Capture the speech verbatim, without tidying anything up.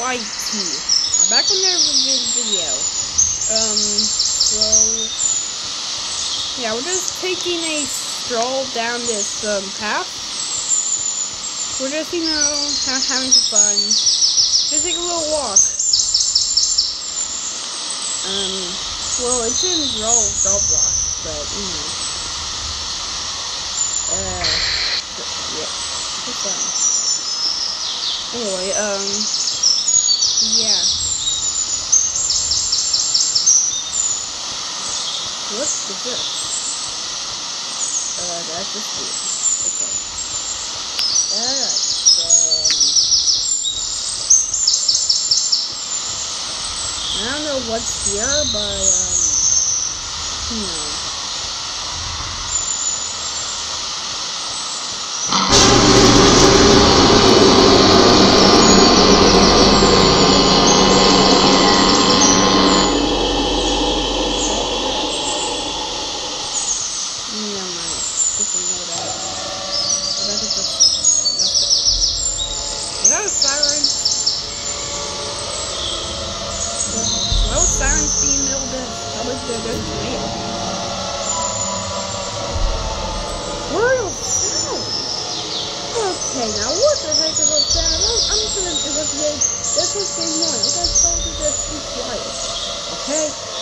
I T. I'm back with another video. Um, so, yeah, we're just taking a stroll down this, um, path. We're just, you know, ha having some fun. Just take a little walk. Um, well, it's in Roblox, but, you know. Uh, yeah, it's fun. Anyway, um, yeah. What is this? Uh, that's just weird. Okay. Alright, so, um, I don't know what's here, but, um, you know. Sirens being milled in public, they're just real. Word of sound? Okay, now what the heck is up sound? I'm, I'm gonna investigate. This is being known. I'm gonna tell you just be quiet. Okay?